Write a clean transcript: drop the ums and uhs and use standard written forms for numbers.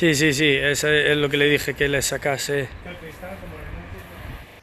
Sí, sí, sí, eso es lo que le dije que le sacase. Que el cristal como remonte.